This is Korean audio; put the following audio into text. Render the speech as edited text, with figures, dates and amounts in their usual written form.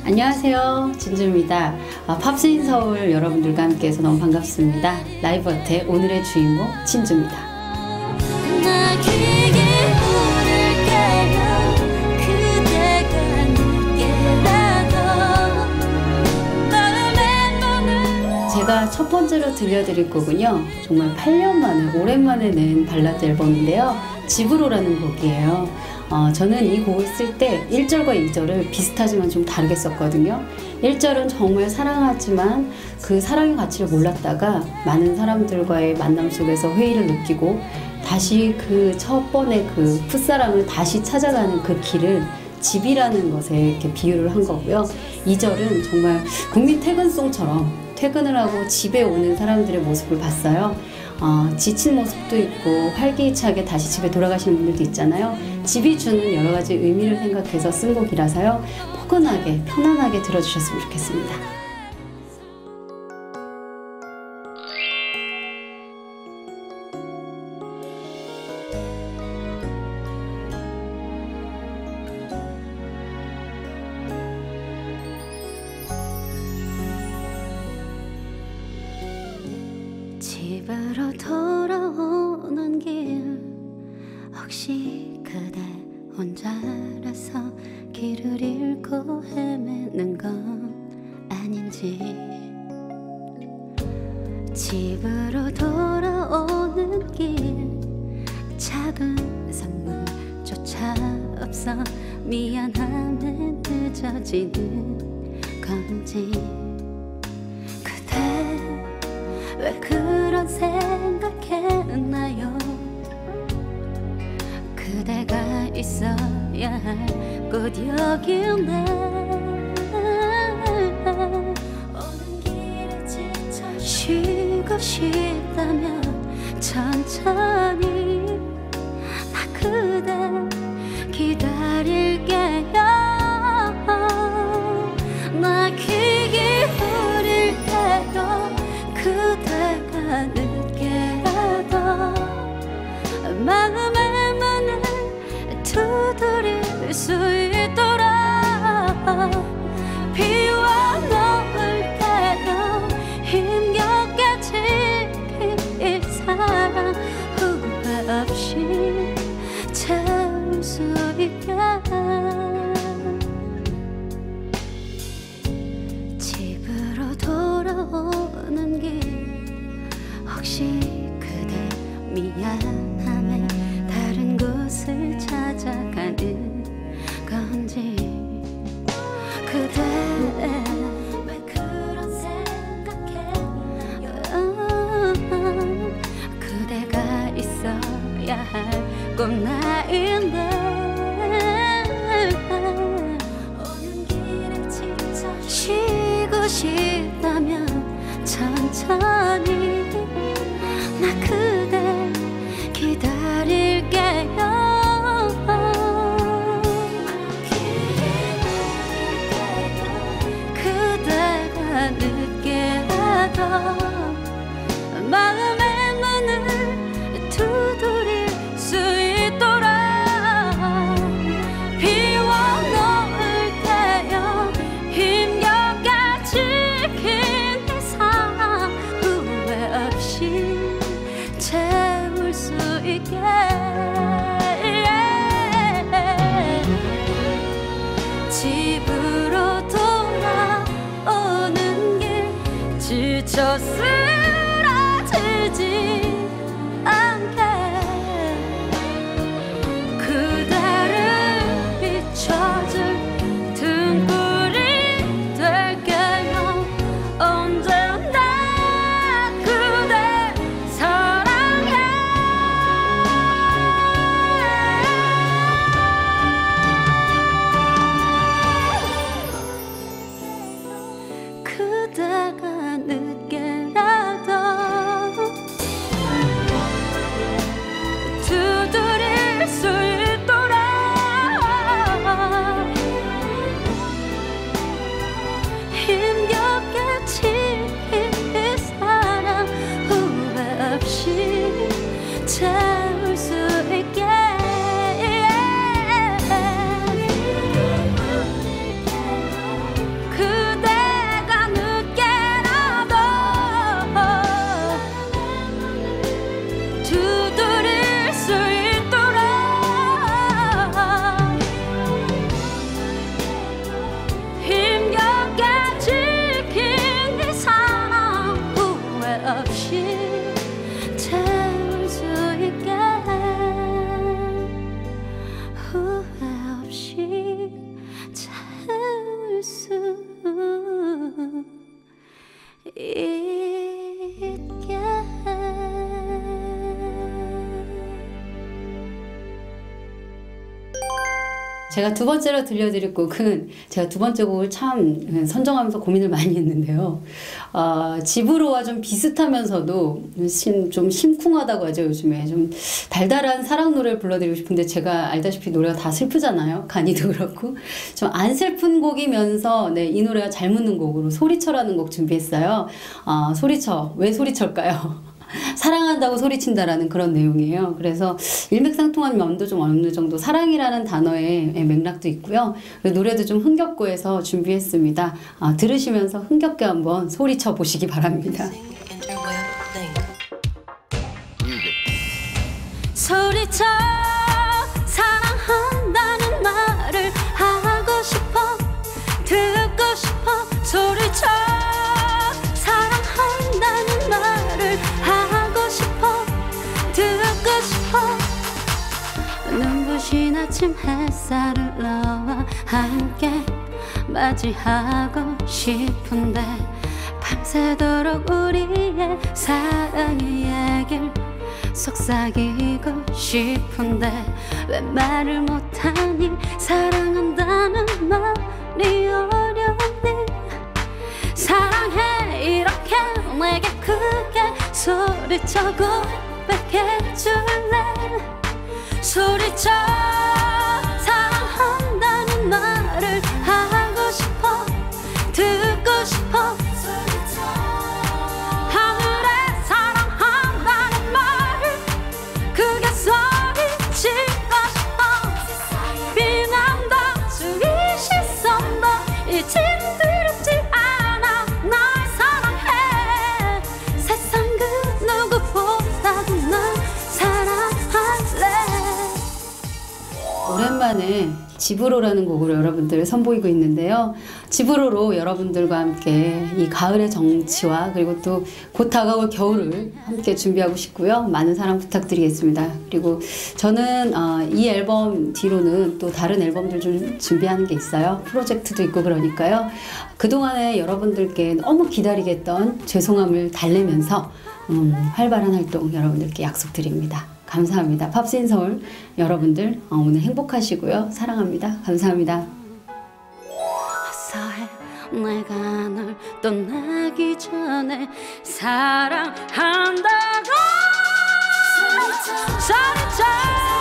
안녕하세요, 진주입니다. 팝스인 서울 여러분들과 함께해서 너무 반갑습니다. 라이브 어택 오늘의 주인공 진주입니다. 제가 첫 번째로 들려드릴 곡은요, 정말 8년 만에 오랜만에 낸 발라드 앨범인데요, 집으로라는 곡이에요. 저는 이 곡을 쓸 때 1절과 2절을 비슷하지만 좀 다르게 썼거든요. 1절은 정말 사랑하지만 그 사랑의 가치를 몰랐다가 많은 사람들과의 만남 속에서 회의를 느끼고 다시 그 첫 번의 그 풋사랑을 다시 찾아가는 그 길을 집이라는 것에 이렇게 비유를 한 거고요. 2절은 정말 국민 퇴근송처럼 퇴근을 하고 집에 오는 사람들의 모습을 봤어요. 지친 모습도 있고 활기차게 다시 집에 돌아가시는 분들도 있잖아요. 집이 주는 여러 가지 의미를 생각해서 쓴 곡이라서요, 포근하게 편안하게 들어주셨으면 좋겠습니다. 집으로 돌아오는 길, 혹시 그대 혼자라서 길을 잃고 헤매는 건 아닌지. 집으로 돌아오는 길, 작은 선물조차 없어 미안함에 늦어지는 건지. 왜 그런 생각했나요? 그대가 있어야 할 곳 여기네. 오는 길에 지쳐 쉬고 싶다면 천천히 나 그대 기다릴게요. 나 귀 기울일 때도 그대가 늦게라도 마음의 문을 두드릴 수 있도록 비와 놓을 때도 힘겹게 지킬 사랑 후회 없이 채울 수 있게. 집으로 돌아오는 길, 혹시 그대 미안함에 다른 곳을 찾아가는 건지. 그대 왜 그런 생각해? 그대가 있어야 할 꽃나인데. 오는 길에 지쳐 쉬고 싶다면 천천히 나 그대 기다릴게요. 그대가 늦게라도 마음의 문을 두드릴 수 있도록 비와 놓을 때여 힘겹게 지킨 내 사랑 후회 없이 채울 수 있게. 집으로 돌아오는 길, 지쳐 쓰러지지 않게 그대를 비춰줄 등불이 될게요. 언제나 그대 사랑해. 그대가 늦게라도 두드릴 수 있도록 힘겹게 지킬 사랑 후회 없이 채울 수 있게. 제가 두 번째로 들려드릴 곡은 제가 두 번째 곡을 참 선정하면서 고민을 많이 했는데요. 집으로와 좀 비슷하면서도 좀 심쿵하다고 하죠. 요즘에 좀 달달한 사랑 노래를 불러드리고 싶은데 제가 알다시피 노래가 다 슬프잖아요. 간이도 그렇고 좀 안 슬픈 곡이면서 네, 이 노래가 잘 묻는 곡으로 소리쳐라는 곡 준비했어요. 소리쳐. 왜 소리쳐일까요? 사랑한다고 소리친다라는 그런 내용이에요. 그래서 일맥상통한 면도 좀 어느 정도 사랑이라는 단어의 맥락도 있고요. 노래도 좀 흥겹고 해서 준비했습니다. 들으시면서 흥겹게 한번 소리쳐 보시기 바랍니다. 소리쳐 사랑한다는 말을 하고 싶어 듣고 싶어 소리쳐 사랑한다는 말을 하고 싶어 듣고 싶어 눈부신 아침 햇살을 너와 함께 맞이하고 싶은데 밤새도록 우리의 사랑의 얘길 속삭이고 싶은데 왜 말을 못하니 사랑한다는 말이 어려니 사랑해 이렇게 내게 크게 소리쳐 고백해줄래 소리쳐 사랑한다는 말을 하고 싶어 듣고 싶어 하늘에 사랑한다는 말을 크게 소리치고 싶어 비난도 주위 시선도 이젠 두렵지 않아 날 사랑해 세상 그 누구보다도 널 사랑할래 오랜만에 집으로라는 곡으로 여러분들을 선보이고 있는데요. 집으로로 여러분들과 함께 이 가을의 정취와 그리고 또 곧 다가올 겨울을 함께 준비하고 싶고요. 많은 사랑 부탁드리겠습니다. 그리고 저는 이 앨범 뒤로는 또 다른 앨범들 좀 준비하는 게 있어요. 프로젝트도 있고 그러니까요. 그동안에 여러분들께 너무 기다리게 했던 죄송함을 달래면서 활발한 활동 여러분들께 약속드립니다. 감사합니다. 팝스인서울 여러분들 오늘 행복하시고요. 사랑합니다. 감사합니다. 어서해 내가 널 떠나기 전에 사랑한다고 소리쳐